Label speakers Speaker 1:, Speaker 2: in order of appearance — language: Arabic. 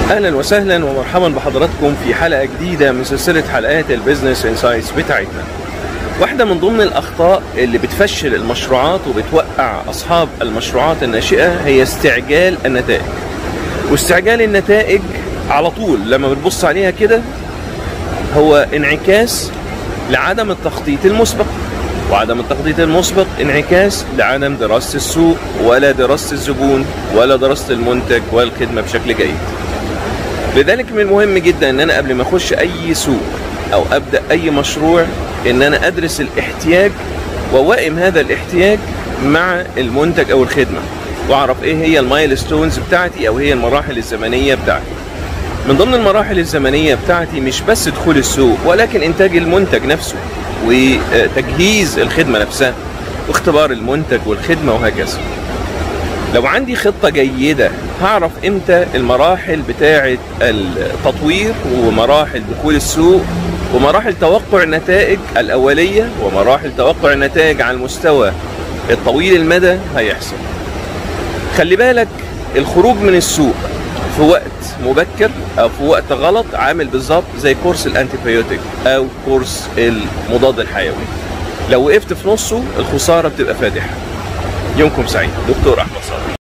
Speaker 1: اهلا وسهلا ومرحبا بحضراتكم في حلقه جديده من سلسله حلقات البيزنس انسايتس بتاعتنا. واحده من ضمن الاخطاء اللي بتفشل المشروعات وبتوقع اصحاب المشروعات الناشئه هي استعجال النتائج. واستعجال النتائج على طول لما بتبص عليها كده هو انعكاس لعدم التخطيط المسبق، وعدم التخطيط المسبق انعكاس لعدم دراسه السوق ولا دراسه الزبون ولا دراسه المنتج والخدمه بشكل جيد. لذلك من المهم جدا ان انا قبل ما اخش اي سوق او ابدا اي مشروع ان انا ادرس الاحتياج واوائم هذا الاحتياج مع المنتج او الخدمه، واعرف ايه هي المايلستونز بتاعتي او هي المراحل الزمنيه بتاعتي. من ضمن المراحل الزمنيه بتاعتي مش بس دخول السوق ولكن انتاج المنتج نفسه وتجهيز الخدمه نفسها واختبار المنتج والخدمه وهكذا. لو عندي خطة جيدة هعرف امتى المراحل بتاعة التطوير ومراحل دخول السوق ومراحل توقع النتائج الأولية ومراحل توقع النتائج على المستوى الطويل المدى هيحصل. خلي بالك الخروج من السوق في وقت مبكر أو في وقت غلط عامل بالظبط زي كورس الانتيبيوتيك أو كورس المضاد الحيوي. لو وقفت في نصه الخسارة بتبقى فادحة. يومكم سعيد. دكتور أحمد صالح.